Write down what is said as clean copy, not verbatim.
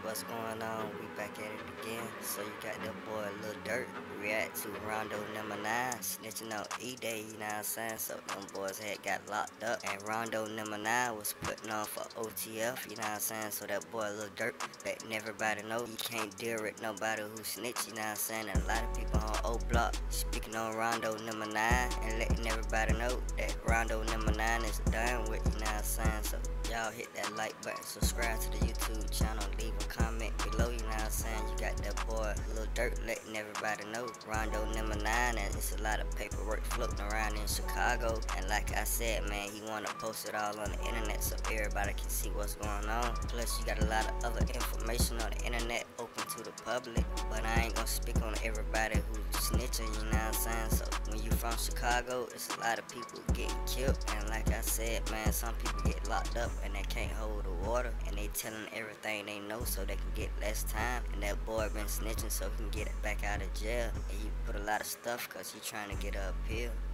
What's going on? We back at it again. So you got that boy Lil Durk react to Rondo number 9 snitching on E-Day, you know what I'm saying? So them boys had got locked up and Rondo number 9 was putting on for OTF, you know what I'm saying? So that boy Lil Durk letting everybody know he can't deal with nobody who snitch, you know what I'm saying? And a lot of people on O Block speaking on Rondo number 9 and letting everybody know that Rondo number 9 is done with, you know what I'm saying? So y'all hit that like button, subscribe to the YouTube channel, leave a comment below, you know what I'm saying? You got that boy Lil Durk letting everybody know Rondo number 9, and it's a lot of paperwork floating around in Chicago. And like I said, man, he wanna post it all on the internet so everybody can see what's going on. Plus you got a lot of other information on the internet open to the public, but I ain't gonna speak on everybody who's snitching, you know what I'm saying? So when you from Chicago, it's a lot of people getting killed, and like I said, man, some people get locked up and they can't hold the water, and they telling everything they know so they can get less time. And that boy been snitching so he can get it back out of jail, and he put a lot of stuff cause he trying to get a appeal.